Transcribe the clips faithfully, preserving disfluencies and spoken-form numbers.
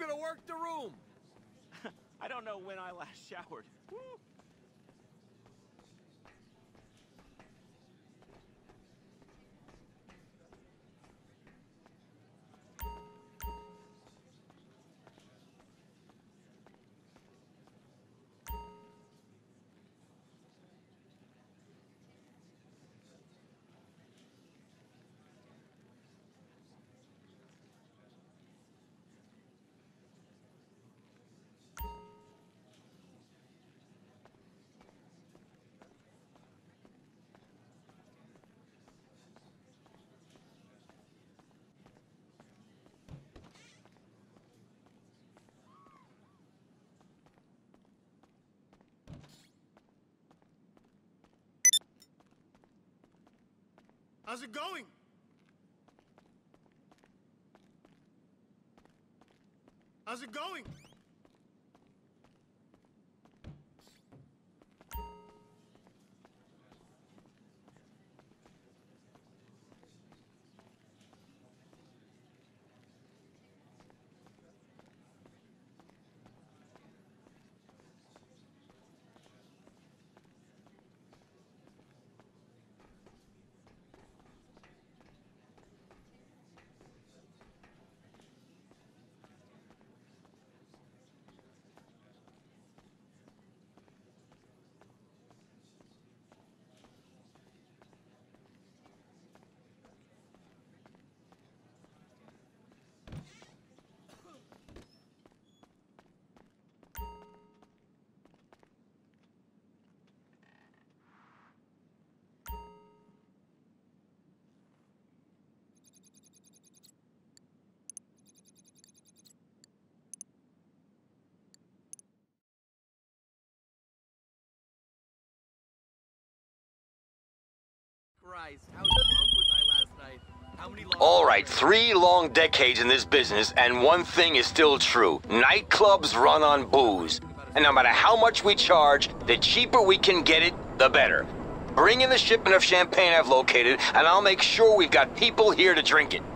to work the room. I don't know when I last showered. Woo. How's it going? How's it going? Christ, how drunk was I last night? How many long All right, three long decades in this business, and one thing is still true. Nightclubs run on booze. And no matter how much we charge, the cheaper we can get it, the better. Bring in the shipment of champagne I've located, and I'll make sure we've got people here to drink it.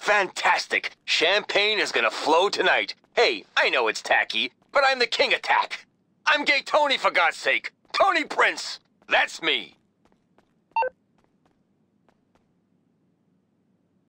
Fantastic. Champagne is gonna flow tonight. Hey, I know it's tacky, but I'm the king of tack. I'm Gay Tony, for God's sake. Tony Prince. That's me.